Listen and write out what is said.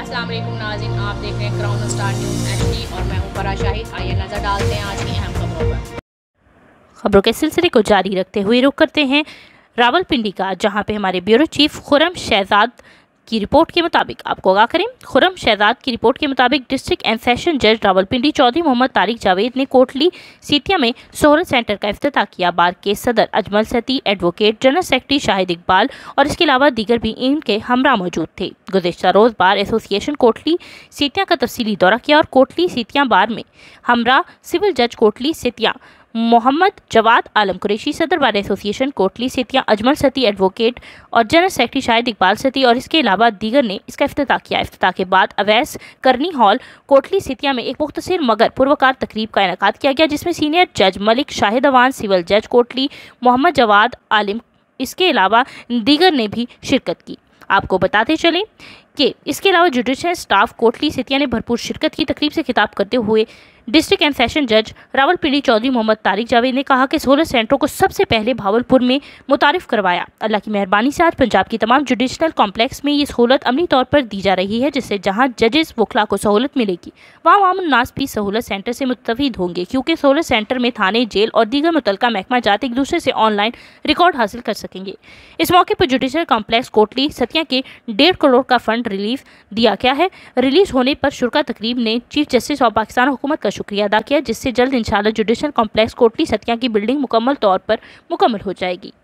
अस्सलाम वालेकुम नाज़रीन, आप देख रहे हैं क्राउन स्टार न्यूज़ HD और मैं हूं फराह शाहिद। आइए नज़र डालते हैं आज की अहम खबरों पर। खबरों के सिलसिले को जारी रखते हुए रुख करते हैं रावलपिंडी का, जहां पे हमारे ब्यूरो चीफ खुर्रम शहजाद की रिपोर्ट के मुताबिक आपको आगाह करें। खुर्रम शहजाद की रिपोर्ट के मुताबिक डिस्ट्रिक्ट एंड सेशन जज रावलपिंडी चौधरी मोहम्मद तारिक जावेद ने कोटली सीतिया में सहूलत सेंटर का इफ्तिताह किया। बार के सदर Ajmal Satti, advocate general secretary Shahid Iqbal और इसके अलावा दीगर भी इनके हमरा मौजूद थे। गुज़िश्ता रोज़ बार एसोसिएशन कोटली सीतिया का तफसीली दौरा किया और कोटली सीतिया बार में हमरा सिविल जज कोटली सीतिया मोहम्मद जवाद आलम कुरैशी, सदर बार एसोसिएशन कोटली सीतिया अजमल सती, एडवोकेट और जनरल सेक्रेटरी शाहिद इकबाल सती और इसके अलावा दीगर ने इसका इफ्तिताह किया। इफ्तिताह के बाद अवैस करनी हॉल कोटली सीतिया में एक मुख्तसर मगर पुरवकार तकरीब का इनेकाद किया गया, जिसमें सीनियर जज मलिक शाहिद अवान, सिविल जज कोटली मोहम्मद जवाद आलिम, इसके अलावा दीगर ने भी शिरकत की। आपको बताते चलें कि इसके अलावा जुडिशियल स्टाफ कोटली सीतिया ने भरपूर शिरकत की। तकरीब से खिताब करते हुए डिस्ट्रिक्ट एंड सेशन जज रावलपिंडी चौधरी मोहम्मद तारिक जावेद ने कहा कि सहूलत सेंटरों को सबसे पहले भावलपुर में मुतारिफ करवाया। अल्लाह की मेहरबानी से आज पंजाब की तमाम जुडिशनल कॉम्प्लेक्स में ये सहूलत अमली तौर पर दी जा रही है, जिससे जहां जजेस वकला को सहूलत मिलेगी वहाँ आम नास भी सहूलत सेंटर से मुस्तफीद होंगे, क्योंकि सहूलत सेंटर में थाने, जेल और दीगर मुतल्लिका महकमा जात एक दूसरे से ऑनलाइन रिकॉर्ड हासिल कर सकेंगे। इस मौके पर जुडिशल कॉम्प्लेक्स कोटली सतिया के 1.5 करोड़ का फंड रिलीफ दिया गया है। रिलीज होने पर शुरा तकरीब ने चीफ जस्टिस ऑफ पाकिस्तान हुकूमत का शुक्रिया अदा किया, जिससे जल्द इंशाल्लाह जुडिशल कॉम्प्लेक्स कोटली सतिया की बिल्डिंग मुकम्मल तौर पर मुकम्मल हो जाएगी।